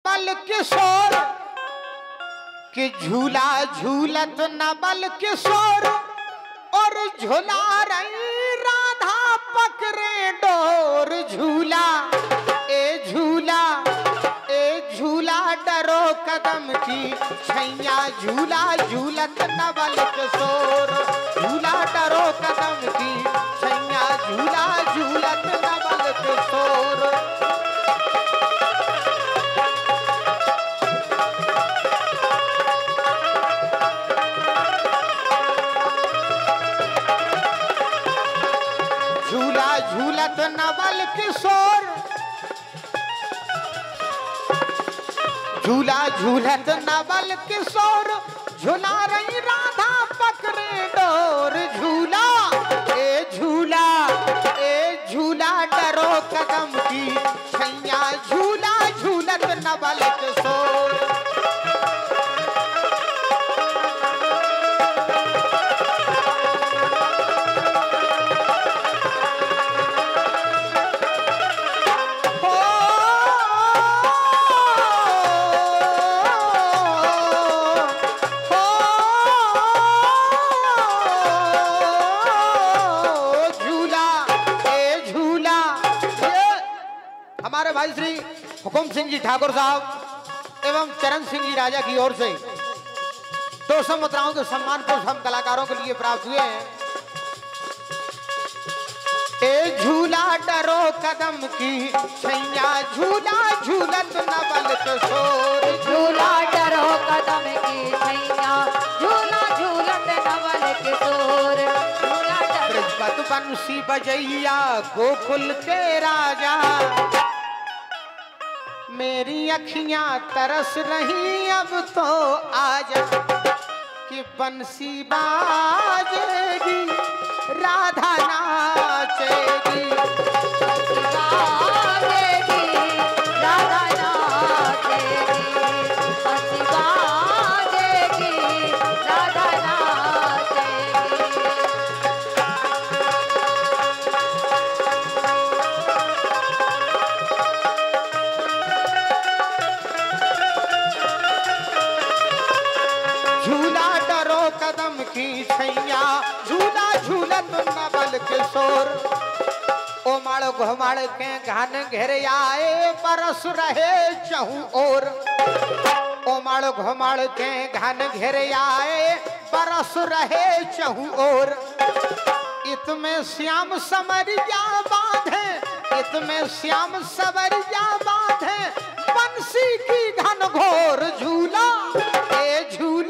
बल किशोर कि झूला झूलत नबल किशोर और झूला रही राधा पकड़े डोर। झूला ए झूला डरो कदम की छैया झूला झूलत नबल किशोर। झूला डरो कदम की छैया झूला झूलत नबल किशोर। झूला झूलत नवल किशोर झूला झूलत नवल किशोर झूला रही राधा पकड़े डोर। झूला ए झूला डरो कदम की छैया झूला झूलत नवल किशोर। हमारे भाई श्री हुकुम सिंह जी ठाकुर साहब एवं चरण सिंह जी राजा की ओर से 200 मुद्राओं के सम्मान पुष्प हम कलाकारों के लिए प्राप्त हुए हैं। ए झूला डरो कदम की छैया झूला झूलत नवल किशोर। झूला डरो कदम की छैया झूला झूलत नवल किशोर। झूला ब्रजपत बंसी बजैया गोकुल के राजा मेरी अखियां तरस रही अब तो आजा कि बंसी बाजेगी राधा नाचेगी। बाजेगी राधा नाचेगी। बंसी बाजेगी राधा नाचेगी। झूला डरो कदम की छैया झूला झूलत नवल किशोर। ओमड़ घुमड़ के घन घेर आए बरस रहे चहु ओर। ओमड़ घुमड़ के घन घेर आए बरस रहे चहु ओर। इतमें श्याम समरिया बांधे इतमें श्याम समरिया बांधे बंसी की घन घोर। झूला ए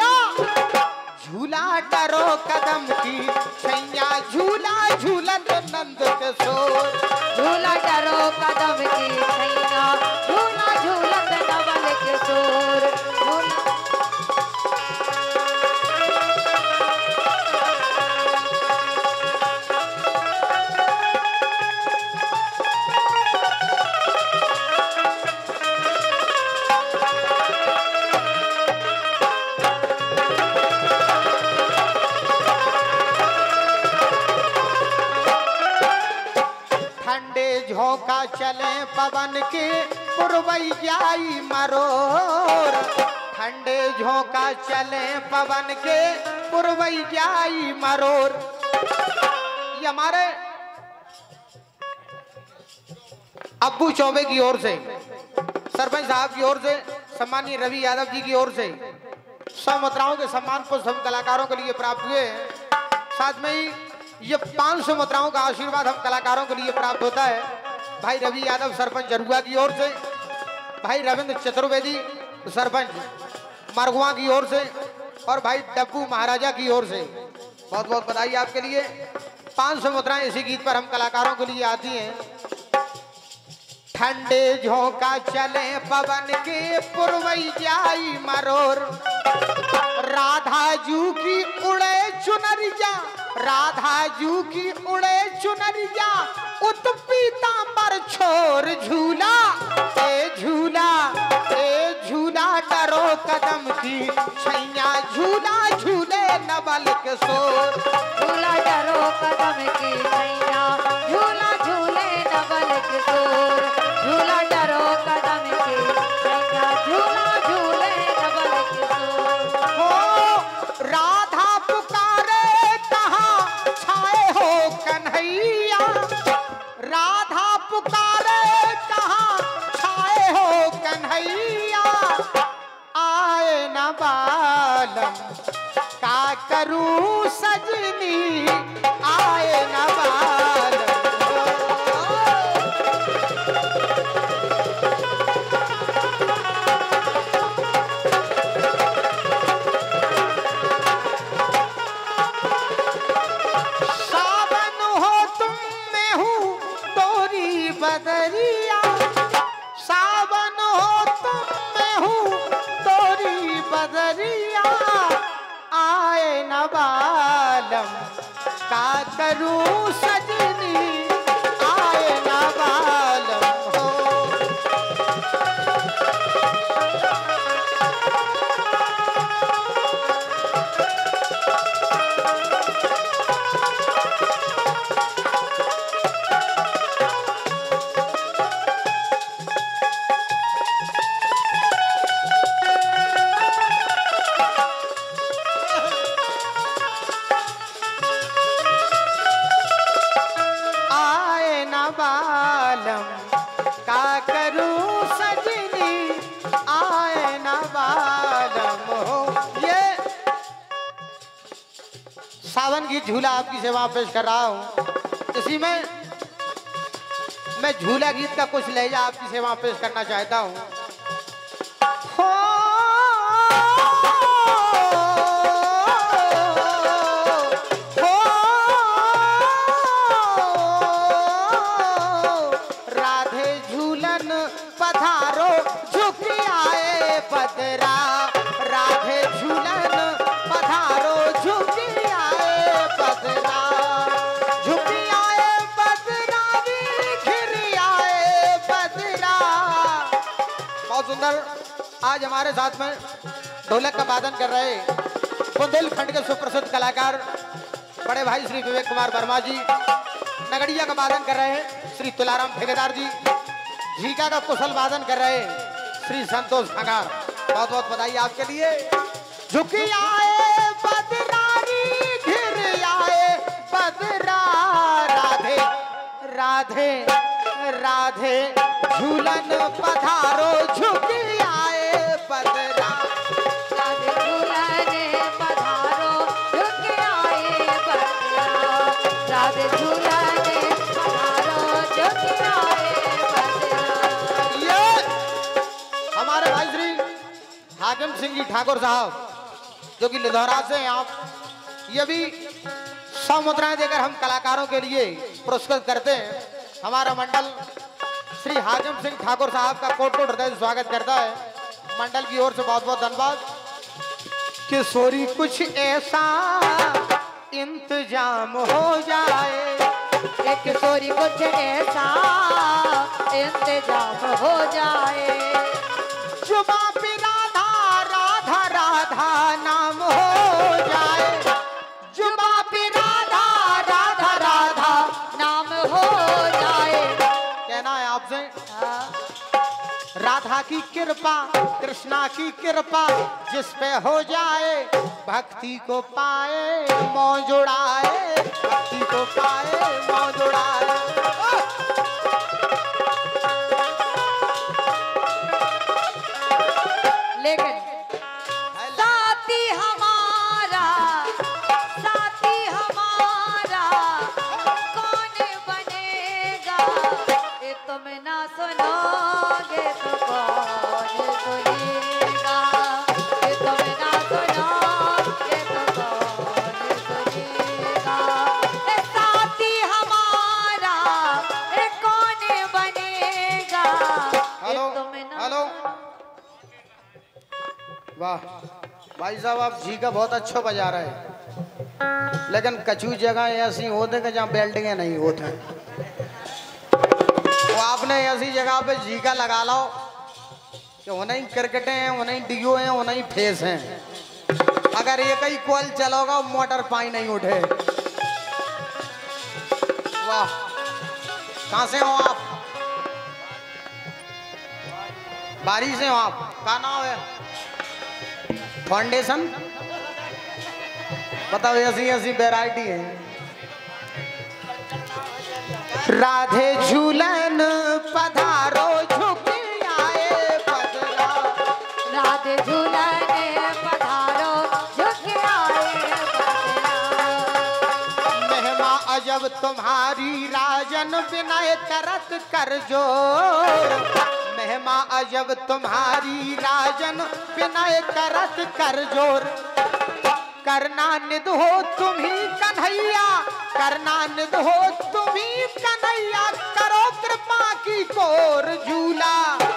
झूला डरो कदम की छैया झूला झूलत नंद किशोर। झूला डरो कदम की छैया झूला झूलत नवल किशोर। ठंडे झोंका चले पवन के पुरवैयाई मरोर। ठंडे झोंका चले पवन के पुरवैयाई मरोर। ये हमारे अब्बू चौबे की ओर से सरपंच साहब की ओर से सम्मानीय रवि यादव जी की ओर से 100 मुद्राओं के सम्मान पुष्प हम कलाकारों के लिए प्राप्त हुए हैं। साथ में ही ये 500 मुद्राओं का आशीर्वाद हम कलाकारों के लिए प्राप्त होता है भाई रवि यादव सरपंच जरुआ की ओर से, भाई रविंद्र चतुर्वेदी सरपंच मरगुआ की ओर से और भाई डब्बू महाराजा की ओर से बहुत बहुत बधाई आपके लिए। 500 मुद्राएं इसी गीत पर हम कलाकारों के लिए आती हैं। ठंडे झोंका चले पवन के पुरवैयाई मरोर। राधा जू की उड़े चुनरिया राधा जू की उड़े चुनरिया उत्पीतांबर छोर। झूला ए झूला डरो कदम की छैया झूला झूले नवल किशोर। झूला डरो कदम की छैया झूला झूले नवल किशोर। झूला डरो कदम की छैया का करूं सजनी आए न बालम। सावन हो तुम में हूँ तोरी बदरिया, सावन हो तुम में हूँ तोरी बदरिया आए न बालम का करूं सजनी आए न बालम हो। बालम का करूं सजनी आए न बालम हो। ये सावन की झूला आपकी सेवा पेश कर रहा हूं। इसी में मैं झूला गीत का कुछ लहजा आपकी सेवा पेश करना चाहता हूं। पधारो झुक आए बदरा, राधे झूलन पधारो झुक आए बदरा, झुक आए बदरा घिर आए बदरा। बहुत सुंदर। आज हमारे साथ में ढोलक का वादन कर रहे बुंदेलखंड के सुप्रसिद्ध कलाकार बड़े भाई श्री विवेक कुमार वर्मा जी, नगड़िया का वादन कर रहे हैं श्री तुलाराम ठेकेदार जी, झीका का कुशल वादन कर रहे श्री संतोष खंगार। बहुत बहुत बधाई आपके लिए। झुक आए बदरारी घिर आए बदरा, राधे राधे राधे झूलन पधारो झुक आए बदरा, राधे झूलन पधारो झुक आए बदरा, राधे झूलन पधारो झुक आए बदरा। ये हमारे भाई श्री हाकिम सिंह जी ठाकुर साहब जो कि लिधौरा से हैं आप, ये भी 100 मुद्राएं देकर हम कलाकारों के लिए पुरस्कृत करते हैं। हमारा मंडल श्री हाकिम सिंह ठाकुर साहब का कोट कोट हृदय से स्वागत करता है। मंडल की ओर से बहुत बहुत धन्यवाद। किशोरी कुछ ऐसा इंतजाम हो जाए, एक किशोरी कुछ ऐसा इंतजाम हो जाए, जुबा पे राधा राधा राधा नाम हो जाए, जुबा पे राधा राधा राधा नाम हो जाए। कहना है आपसे राधा की कृपा कृष्णा की कृपा जिस पे हो जाए, भक्ति को पाए मौज उड़ाए, भक्ति को पाए मौज उड़ाए। लेकिन साथी हमारा कौन बनेगा, ये तुम ना सुनोगे तो कौन सुनेगा, ये तुम ना सुनोगे तो कौन सुनेगा। ये साथी हमारा कौन बनेगा, हेलो ये तुम ना। हेलो, वाह भाई साहब आप जी का बहुत अच्छा बजा रहे हैं, लेकिन कछु जगह ऐसी होते कि जहाँ बेल्टिंगे नहीं होते हैं। तो आपने ऐसी जगह पे जी का लगा लो कि उन्हें क्रिकेटें हैं, उन्हें डीओ हैं, उन्हें फेस हैं। अगर एक ही कॉल चलोगा मोटर पाई नहीं उठे। वाह, कहाँ से हो आप? बारी से हो आप? क्या नाम है? फाउंडेशन बताओ। ऐसी ऐसी वैरायटी है। राधे झूलन पधारो झुक आए बदरा, राधे झूलन पधारो झुक अजब तुम्हारी राजन विनय करत कर जोर। महिमा अजब तुम्हारी राजन विनय करत कर जोर। करना निध हो तुम्ही कन्हैया, करना निध हो तुम्ही कन्हैया, करो कृपा की कोर। झूला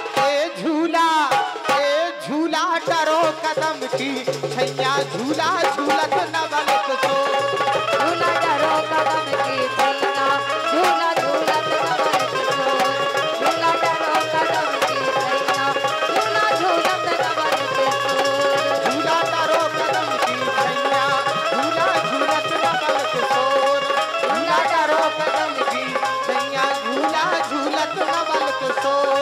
ए झूला डरो कदम की छैया, झूला झूलत नवलक सो। झूला डरो कदम की छैया, झूला झूलत नवलक सोर। झूला डरो कदम की छैया, झूला झूलत नवलक सोर। झूला डरो कदम की छैया, झूला झूलत नवलक सोर। झूला डरो कदम की छैया, झूला झूलत नवलक सोर।